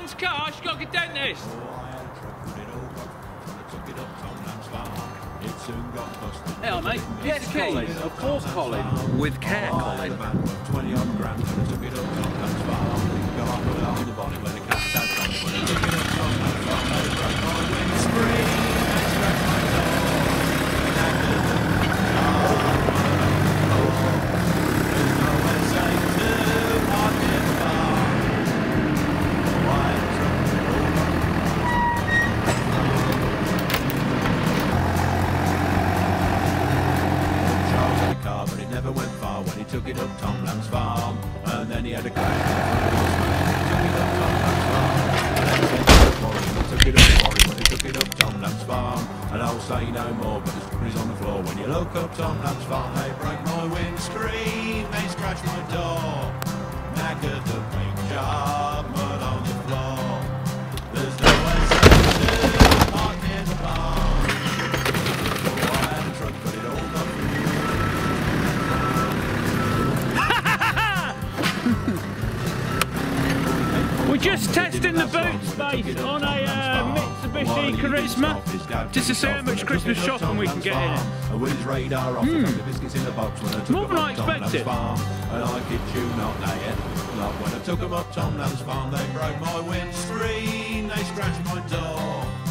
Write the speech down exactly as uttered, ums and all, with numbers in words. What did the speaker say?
Mum's car, she got a dentist. Hell, mate. Yes, Colin. Of course, Colin. With care, Colin. Took it up Tom Lamb's farm, and then he had a crash. Took it up Warren when he took it up Tom Lamb's farm, and I'll say no more, but the screws on the floor. When you look up Tom Lamb's farm, they broke my windscreen, they scratched my door, knackered the paint job, mud on the floor. There's no way to park near the barn. So I had a truck, but it all got We're just testing the boot space on a uh, Mitsubishi Charisma, just to see how much Christmas shopping we can get in it. Hmm. More than I expected. And I kid you not, they had luck. When I took them up Tom Lamb's farm, they broke my windscreen, they scratched my door.